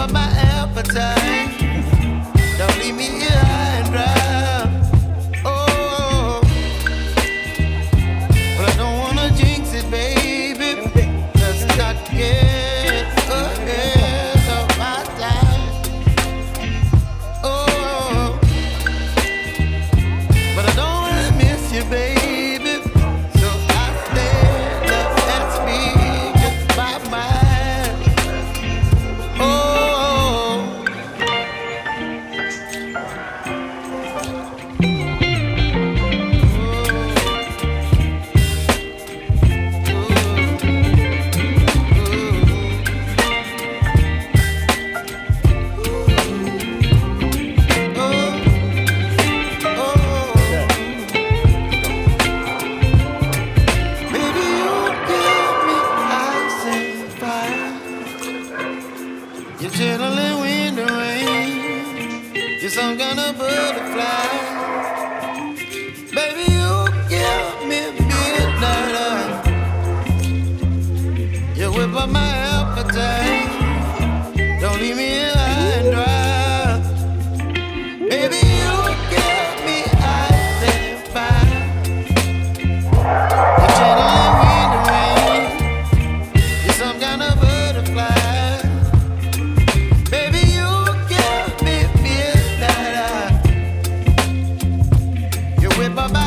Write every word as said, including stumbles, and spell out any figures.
up my appetite. Don't leave me here high and dry. Oh, but I don't wanna jinx it, baby. Let's not get ahead of my time. Oh, but I don't wanna miss you, baby. So I stand up and speak just my mind. Oh, you're chilling wind and rain. You're some kind of butterfly. Baby, you give me midnight. You whip up my appetite. Don't leave me here high and dry. Baby, you give me ice and fire. You're chilling wind and rain. You're some kind of butterfly. Bye-bye.